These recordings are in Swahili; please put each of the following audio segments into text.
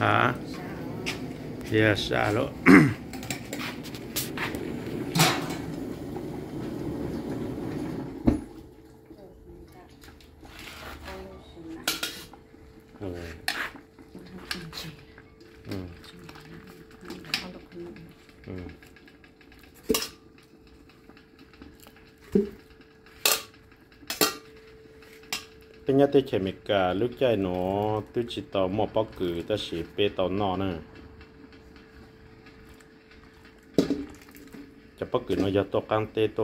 hả yeah xa luôn bây giờ tôi chỉ mình cả lúc chạy nó tôi chỉ tàu một bao cử ta chỉ bê tàu nọ nèจะปักกินว่าจะตกกลางเตโต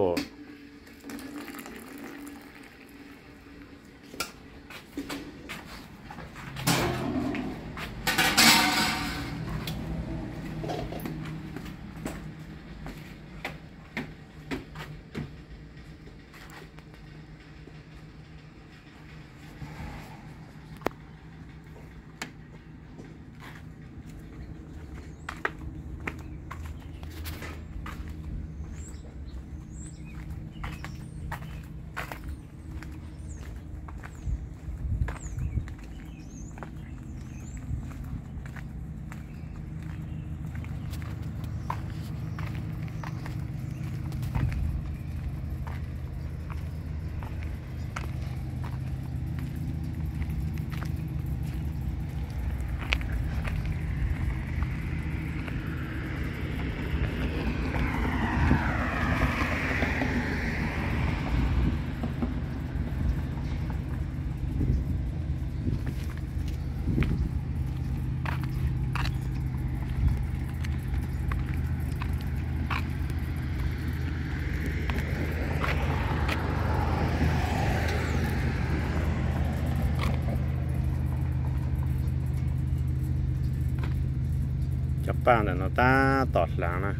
จับป้างแต่เราตาตอดหลังนะ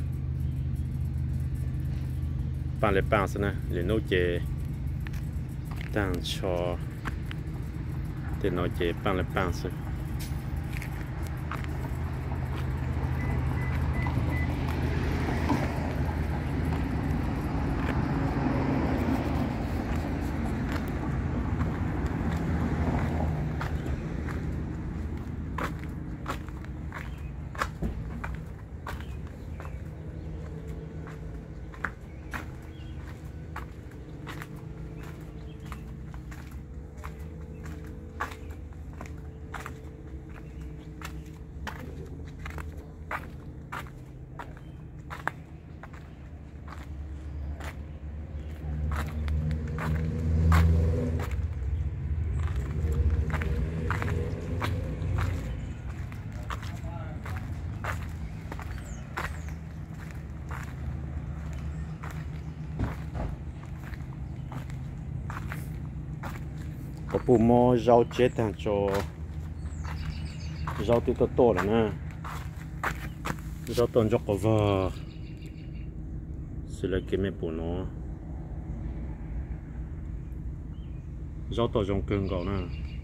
ป้างเลยป้างซะนะหรือโนเจตั้งชอเดี๋ยวโนเจป้างเลยป้างซะcó bù mò rau chết thằng cho rau tít to rồi nè rau tòn cho có vợ xử lý cái mấy bù nó rau to trong cơn gạo nè